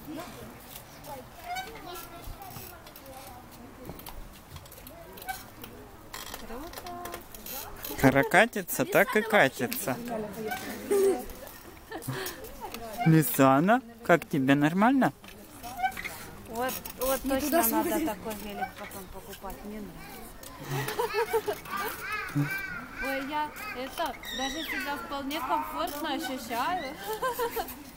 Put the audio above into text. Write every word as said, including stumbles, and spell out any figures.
Кара катится, так и катится. Лисана, как тебе, нормально? Вот, вот точно надо такой велик потом покупать, не надо. Ой, я это даже себя вполне комфортно ощущаю.